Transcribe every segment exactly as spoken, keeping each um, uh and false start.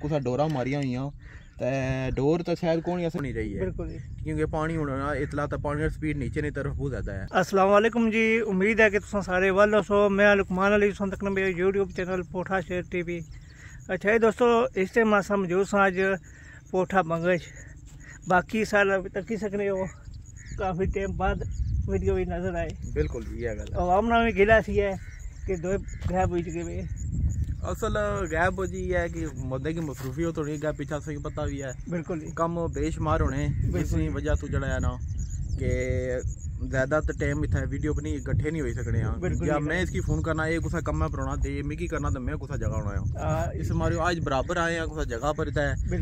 कुछ डोरा मारिया हुई ते डोर तो शायद कौन ऐसा नहीं रही है बिल्कुल क्योंकि पानी होना इतला तो पानी की स्पीड नीचे की तरफ बहुत ज़्यादा है। अस्सलाम वालेकुम जी, उम्मीद है कि तुम सारे वाल सो। मैं लुकमान अली तुम तक मेरे यूट्यूब चैनल पोठा शेर टीवी। अच्छा जी दोस्तों, इस टाइम अस मौजूद सा अज पोठा बंगश। बाकी साल तकी सकने हो काफ़ी टाइम बाद वीडियो भी नजर आए। बिल्कुल ये गल आवाम ना भी गिला सी है कि दो गैप हो चुके वे। असल गैप जी है कि मुद्दे की मसरूफियत होनी गैप पीछा सही पता भी है। बिल्कुल कम बेशुमार होने इसी वजह तो जड़ा है ना कि ज़्यादा तो टाइम इतना वीडियो भी नहीं इकट्ठे नहीं हो सकने हैं। या मैं इसकी फ़ोन करना ये कुछ कम है पुराना दे मिकी करना तो मैं कुछ जगह होना है इस मारे आज बराबर आए हैं कुछ जगह पर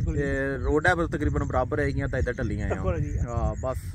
रोड है पर तकरीबन बराबर है इधर ढलियाँ हाँ बस।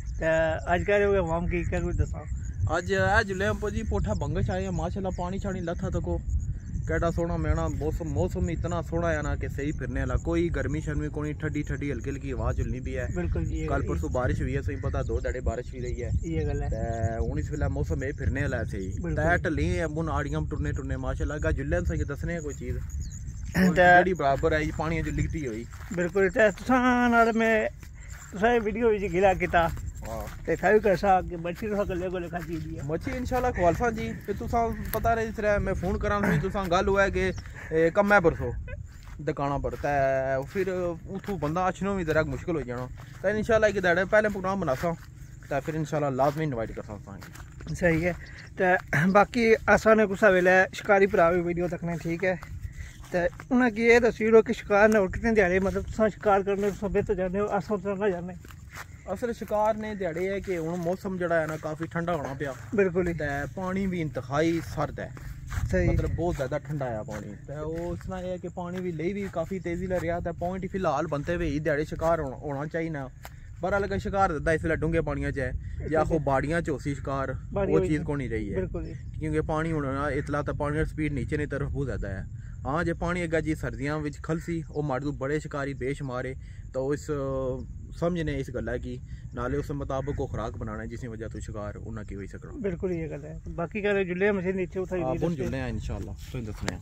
अज कह रहे हो आवाम की क्या कुछ दसा अज है जुले जी पोठा बंगश आए हैं माशाल्लाह पानी छानी लथा तको केड़ा सोना मेना मौसम मौसम इतना सोना है ना कि सही फिरने वाला कोई गर्मी शर्मी कोई ठंडी ठंडी हल्की हल्की हवा चलनी भी है। बिल्कुल कल परसों बारिश हुई है सही पता दो ढाड़े बारिश भी रही है ये गल है हूँ इस वेला मौसम ये फिरने वाला सही तै ढली मुन आड़ियां टुरने टुरने माशाल्लाह गा जुल्ले सही दसने कोई चीज जेडी बराबर है पानी जो लिखती हुई बिल्कुल ते तुसां नाल मैं तुसां वीडियो विच गिला कीता ते थाई कैसा कि मच्छी तुसां कल्ले को लिखा दी है मच्छी इंशाल्लाह खवालसा जी फिर तुसां पता रहे इस मैं फोन करां सी तुसां गल हुआ है कि कम है परसों दुकाना पर ते फिर उथों बंदा अच्छनो भी जरा मुश्किल हो जाना ते इंशाल्लाह एक दाड़े पहले प्रोग्राम बनासा ते फिर इंशाल्लाह लाजमी इनवाइट करसा। सही है ते बाकी असा ने कुछ वेले शिकारी भरा भी वीडियो तकने ठीक है ते उन्हें की ये दसी कि शिकार ने और कितने दिहाड़े मतलब तुसां शिकार करने तुसां बेहतर जाने हो अस ना जाने। असल शिकार ने दिहाड़े है कि हुण मौसम जड़ा है ना काफ़ी ठंडा होना पिया बिल्कुल ही ते पानी भी इंतहाई सर्द है सही मतलब बहुत ज़्यादा ठंडा है पानी ते वो इसना है कि पानी भी ले भी काफ़ी तेज़ी ले रहा है पॉइंट फिलहाल बनते हुए ही दिहाड़े शिकार होना चाहिए ना पर अलग शिकार दिता इसलिए डूंगे पानिया च है या आखो बाड़ियां च उसी शिकार वो चीज़ को नहीं रही है क्योंकि पानी होना इतला तो पानी की स्पीड नीचे की तरफ बहुत ज़्यादा है। हाँ जो पानी अगर जी सर्दियों में खलसी वो माड़ू बड़े शिकारी बेशुमार है तो इस समझने इस गल है कि नाले उस मुताबिक को खुराक बनाना है जिस वजह तो शिकार उन्हें की हो सकना। बिल्कुल ये गल है बाकी कह रहे जुले मशीन नीचे उठाई दी बुन जुले हैं इंशाल्लाह तो दसने।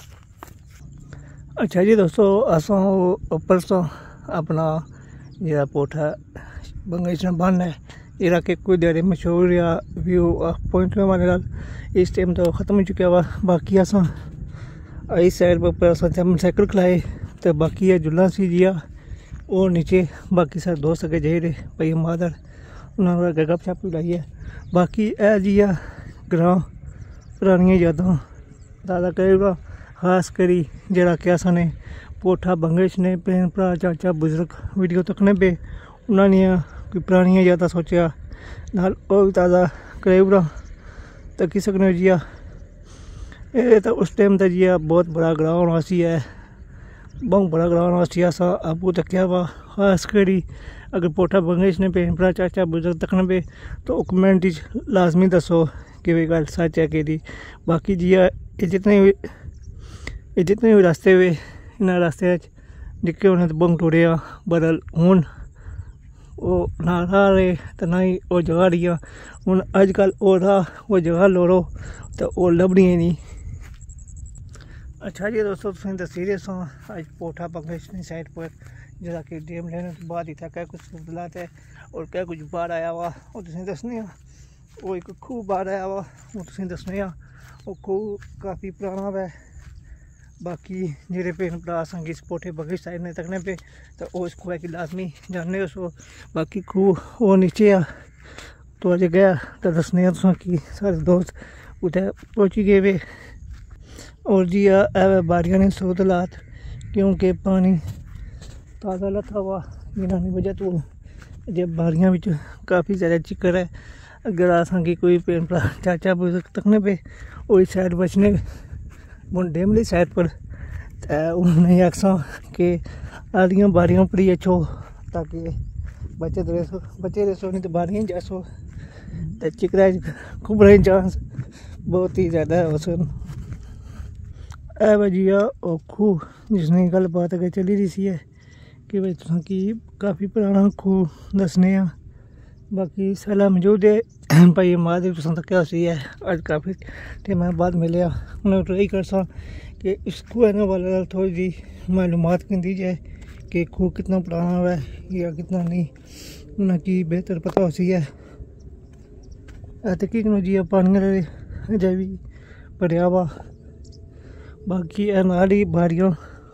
अच्छा जी दोस्तों असां ऊपर तो अपना जरा पोठा बंगश बन है जरा कि कोई देर मशहूर या व्यू पॉइंट में हमारे नाल इस टाइम तो ख़त्म हो चुका हुआ बाकी असां इस साइड पर असां साइकिल खलाए तो बाकी है जुला सी जिया और नीचे बाकी सारे दोस्त अगे जाए रहे भाई मादर उन्होंने अगे गप शप भी लाई है बाकी है जी आ ग्रां पुरानियां यादां दादा करेगा खास करी जरा कि असां पोठा बंगश ने भैन भरा चाचा बुजुर्ग वीडियो तकने पे उन्होंने कोई पुरानियां यादां सोचा नाल वो भी ताज़ा करेगा तकी सकने जिया ये तो उस टाइम तो जी बहुत बड़ा ग्रां होना सी है बहुत बड़ा ग्रां होना सी असा आपू तकिया वा खास करी अगर पोठा बंगश ने भैन भरा चाचा बुजुर्ग तकने पे तो कमेंट लाजमी दसो कि भाई गल सच है कि बाकी जी ये जितने ये जितने भी रास्ते हुए इन्हें रास्ते निके होने तो बंग टुरे बदल हूँ वो ना रहा रहे तो ना ही वो जगह रही हूँ अजकल वो रहा वो जगह लोड़ो तो वो लभनी नहीं। अच्छा जी दोस्तों तुम दसी रहे सो अज पोठा बंगश साइड पर जरा कि डैम लेने तो बाद इतना क्या कुछ बदलात है और क्या कुछ बाहर आया हुआ वो तुम दसने वो एक खूह बाहर आया हुआ वो तुम दसने वो खूह काफ़ी पुराना है बाकी जेरे भैन भरा संगी पोठे बंगश साइड ने तकने पे तो वो इस खूह की लाजमी जानने सो बाकी खूह वो नीचे आ तो अज गया तो दसने तुसा कि सारे दोस्त उठे पहुँची गए वे और जी आ बारियां ने स्रोत लात क्योंकि पानी ताज़ा लथा हुआ जिन्होंने वजह तो जब बारियां में काफ़ी ज़्यादा चिक्कर है अगर असा की कोई भैन भरा चाचा बुजुर्ग तकने पे और इस साइड बचने डेमली साइड पर उन्हें आखसा कि आदियाँ बारियां पर ही अच्छो ताकि बचे तो रहो बचे रहो नहीं तो बारियां जासो तो चिकरा खुबरे चांस बहुत ही ज़्यादा है वसन ए वजिया और खूह जिसने गल बात अगर चली रही सी है कि भाई तुसा की काफ़ी पुराना खूह दसने बाकी साला मौजूद है भाई माद भी तुसा तक सी है अज काफ़ी टाइम बाद मिले उन्हें ट्राई कर सा कि इस खूह वाले थोड़ी जी मालूमात की दी जाए कि खूह कितना पुराना है या कितना नहीं, उनकी बेहतर पता हो सी है। तक जी पानी अजय भी भरिया वा, बाकी नाल ही बाड़ियाँ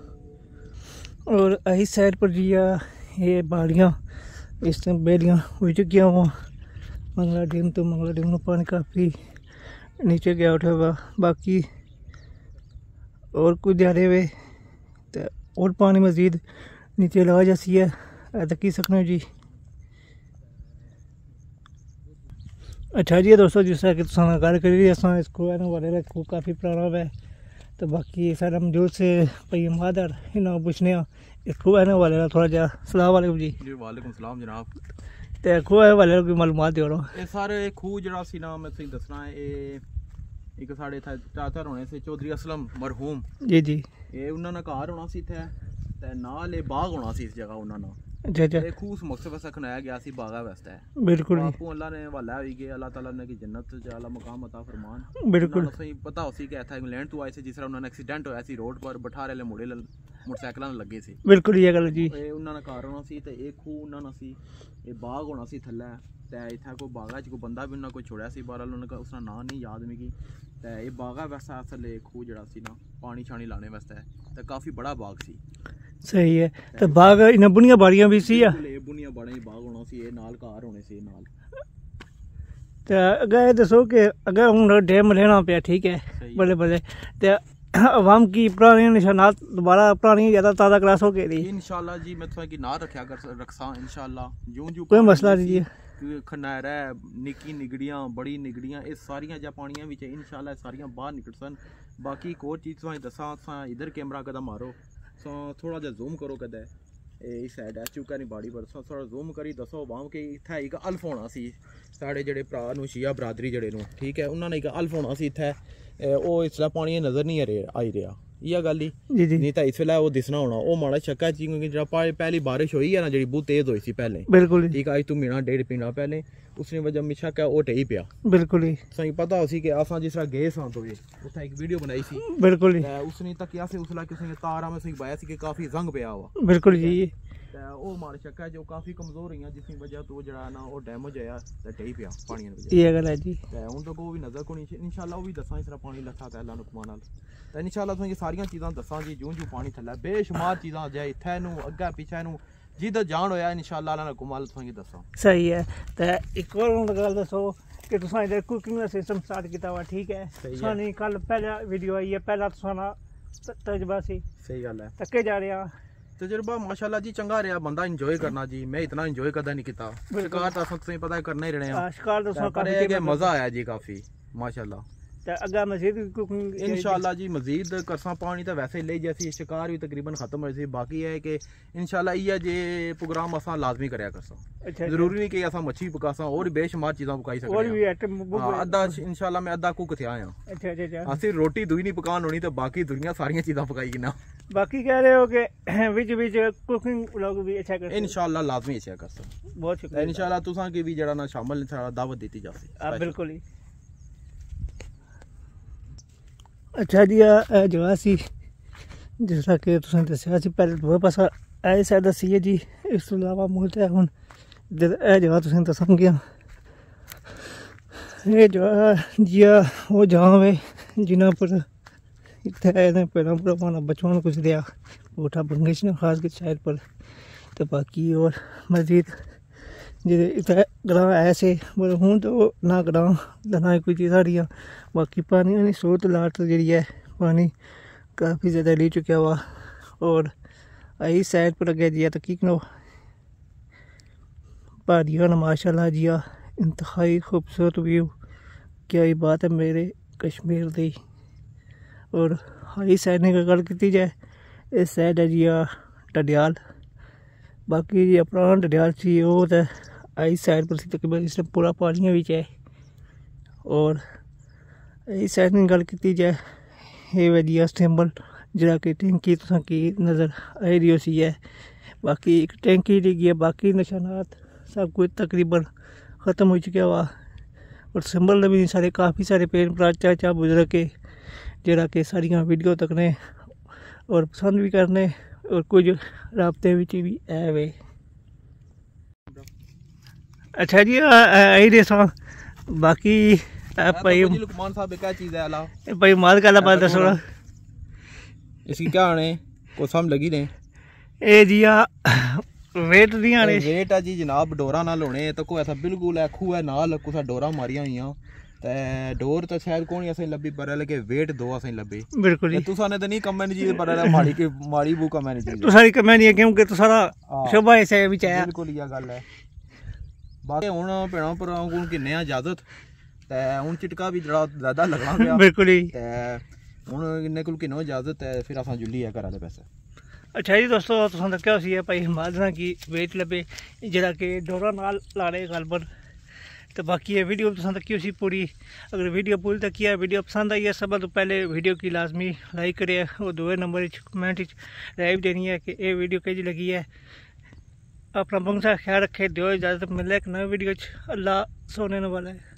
और इस साइड पर जी ये बाड़ियाँ इस टाइम बेलियाँ हो चुकी हुआ। मंगला डैम तो मंगला डैम में पानी काफ़ी नीचे गया उठा हुआ, बाकी और कुछ जा रहे हुए तो और पानी मजीद नीचे ला जैसी है तक की सकने जी। अच्छा जी दोस्तों, जिस तरह की तुम गल करी असा इस खूह वाले खूह काफ़ी पुराना है, तो बाकी सारा मौजूद से भाई मादर इन्होंने पूछने इस खूह वाले थोड़ा जहा। सलाम वालेकुम जी। जी वालेकुम सलाम जनाब। तो खूह वाले कोई मालूमात दो। ये सारे खूह जरा सी ना मैं तुम दसना है, ये एक साढ़े चाचा होने से चौधरी असलम मरहूम जी जी, ये उन्होंने घर होना सी थे ते नाल ये बाग होना सी इस जगह उन्होंने। अच्छा अच्छा, ये खूह मकसद वास्ते खनाया गया सी बागा वास्ते। बिल्कुल आपको अल्लाह ने वाला हुई गए, अल्लाह ताला ने की जन्नत वाला मकाम अता फरमान। बिल्कुल सही पता हो सी कि इतना इंग्लैंड तो आए थे, जिस तरह उन्होंने एक्सीडेंट होया सी रोड पर बठारे वाले मुड़े मोटरसाइकिल लगे सी। बिल्कुल ये गल जी, ये उन्होंने घर होना सी ते एक खूह उन्होंने सी, ये बाग होना सी थल्ले ते इत्थे कोई बागा च कोई बंदा भी उन्होंने कोई छोड़िया सी, बहरहाल उन्होंने उसका नाम नहीं याद मिगी। ते ये बागा वैसा असल खूह जड़ा सी ना पानी शानी लाने वास्ते ते काफ़ी बड़ा बाग सी। सही है, तो बाग इन्हें बुनिया बाड़ियां भी सी, बुनिया बाड़ियां बाग होना सी, ये नाल घर होने सी नाल। तो अगर दसो कि अगर हूँ डैम लेना पे ठीक है बल्ले बल्ले, तो अवाम की पुरानी निशानात दोबारा पुरानी ज़्यादा ताज़ा क्लास हो गई इंशाल्लाह जी। मैं थोड़ा की ना रखा कर रखसा इंशाल्लाह, यूं यूं कोई मसला नहीं है। खनैरा निक्की निगड़ियाँ बड़ी निगड़ियाँ ये सारियां जा पानियां बिच इंशाल्लाह सारियां बाहर निकल सन। बाकी एक और चीज़ तुसें दसा, इधर कैमरा कदा मारो थोड़ा जा जूम करो कदे इस साइड है चूका नहीं बाड़ी पर थोड़ा जूम करी दसो अवाम के इत्थे एक अल्फ होना सी साढ़े जेह्ड़े भरा नूं शिया बरादरी जेह्ड़े नूं ठीक है, उन्होंने एक अल्फ होना सी इत्थे, ओह् इसलै पानी नज़र नहीं आई रहा इ'यै गल ही नहीं तो इस वेल्लै ओह् दिसना होना। ओह् माड़ा शक्का ची क्योंकि जेह्ड़ा पहली बारिश होई है ना जेह्ड़ी बहुत तेज होई सी पहले, बिल्कुल ठीक है, अज तू महीना डेढ़ महीना पहले उसने वजह में शक है ओह् ढेई पिया। बिल्कुल ही सही पता हो सी कि असां जिस तरह गए सां तो उत्थे एक वीडियो बनाई सी। बिल्कुल उसने तकिया से उसला किसी ने तारा में सही बाया सी कि काफी जंग पिया हुआ। बिल्कुल जी, ओह् माड़ा शक है जो काफी कमजोर हुई जिसकी वजह तो जड़ा ना ओह् डैमेज होया ते ढेई पिया पानी वजह। ये गल है जी, हुण तक ओह् भी नजर को नहीं इंशाल्लाह ओह् भी दसां इस तरह पानी लथा ते अल्लाह हुक्मां नाल ते इंशाल्लाह तुसें सारियां चीज़ां दसां जी, जूं जूं पानी थल्लै बेशुमार चीज़ां जे इत्थै नूं अग्गै पिच्छै नूं जिधर जान होया इंशाल्लाह अल्लाह ने हुक्म तुसें दसां। सही है, ते एक और गल दसो कि तुसां इधर कुकिंग दा सिस्टम स्टार्ट कीता हुआ ठीक है, सानी कल पहला वीडियो आई है, पहला तुसां तजर्बा सी। सही गल है, तक्के जा रहे हैं तजुर्बा माशाल्लाह जी चंगा रहा, बंदा इंजॉय करना जी, मैं इतना इंजॉय कदा नहीं किया। शिकार तो तुसें पता करना ही रहने शिकार तो मजा आया जी काफी माशाल्लाह। अगर मजीद इंशाल्लाह जी मजीद करसा पानी तो वैसे ले जैसी शिकार भी तकरीबन खत्म हो सी, बाकी है कि इंशाल्लाह इ'यै जे प्रोग्राम असा लाजमी करया करसा। अच्छा, जरूरी नहीं कि असा मच्छी पकासा और बेशुमार चीज़ां पकाई सकते और भी आइटम अद्धा इंशाल्लाह मैं अद्धा कुक थे आया। अच्छा अच्छा, असी रोटी दुई नहीं पकान होनी तो बाकी दुनिया सारियां चीज़ां पकाई ना। बाकी कह रहे हो कि विच विच कुकिंग व्लॉग भी अच्छा कर इंशाल्लाह लाजमी अच्छा कर सकते। बहुत शुक्रिया इंशाल्लाह तुसां की भी जड़ा ना शामिल दावत दी जासी। बिल्कुल ही अच्छा जी, जगह सी जिस तरह कि तुसें दस्सेआ सी पहले दूए पासा ए साइड दस्सी है जी, इस तो इलावा मूल ते हुण इधर ए जगह तुसें दस्सां गया ये जगह जिया वो जगह वे जिन्हां पर इतने पहला पूरा पाना बचपन कुछ दिया उठा बंगेश ने खास के शायद पर, तो बाकी और मजीद जे इतने ग्रां ऐसे पर हूँ तो ना ग्रां ना कोई चीज़ साड़ियाँ। बाकी पानी स्रोत लाट जी है पानी काफ़ी ज़्यादा ले चुका हुआ और आई साइड पर अगे जिया तो की करो पहाड़ियाँ माशाल्लाह जिया इंतहाई खूबसूरत व्यू, क्या ही बात है मेरे कश्मीर दी। और हाई साइड ने गल की जाए इस साइड है जिया डडियाल, बाकी जी पुराना डडियाल सी वो तो आई साइड पर तकरीबन इस पूरा पानी भी है। और इस साइड में गल की जाए ये वजिया स्टेम्बल जरा कि टैंकी तुसा की नज़र आई रही सी है, बाकी एक टैंकी ली गई है, बाकी निशानात सब कुछ तकरीबन ख़त्म हो चुका हुआ। और सिंबल भी सारे काफ़ी सारे पेड़ पराचा चा बुजुर्ग के ਜਿਹੜਾ ਕਿ ਸਾਰੀਆਂ ਵੀਡੀਓ ਤੱਕਣੇ ਔਰ ਪਸੰਦ ਵੀ ਕਰਨੇ ਔਰ ਕੁਝ ਰਾਬਤੇ ਵਿੱਚ ਵੀ ਹੈ ਵੇ। अच्छा जी यही देसा बाकी भाई लुकमान साहब क्या चीज़ है अला भाई माल का बात दसो इसकी क्या आने को सम लगी ने ए जी आ वेट दी आने वेट है जी जनाब डोरा नाल होने तो कोई ऐसा बिल्कुल है खूह है नाल कुछ डोरा मारिया हुई ते डोर तो शायद कोनी असें लब्भी पर लगे वेट दो असें लब्भी बिल्कुल तुसा ने तो नहीं कम नहीं चीज पर माड़ी की माड़ी बू कम नहीं चीज तुसारी कम नहीं है क्योंकि तो सारा शोभा ऐसे विच आया बिल्कुल ये गल है बाकी हुन भैणों भरावां कोल किन्ने इजाजत ते हुन चिटका भी जड़ा ज्यादा लगना पिया बिल्कुल ही ते हुन इन्ने कोल किन्नो इजाजत है फिर असां जुल्ली है घरा दे पैसे। अच्छा जी दोस्तों तुसां तक्या सी है भाई माजरा की वेट लब्बे जेड़ा कि डोरा नाल लाड़े गलबन तो बाकी ये वीडियो तुसां तक्की सी पूरी। अगर वीडियो पूरी तक है वीडियो पसंद आई है सब तो पहले वीडियो की लाजमी लाइक करे और दूसरे नंबर कमेंट राय देनी है कि ये वीडियो कैसी लगी है। अपना बहुत सा ख्याल रखे, दो इजाज़त, मिले एक नई वीडियो। अल्लाह सोने वाला है।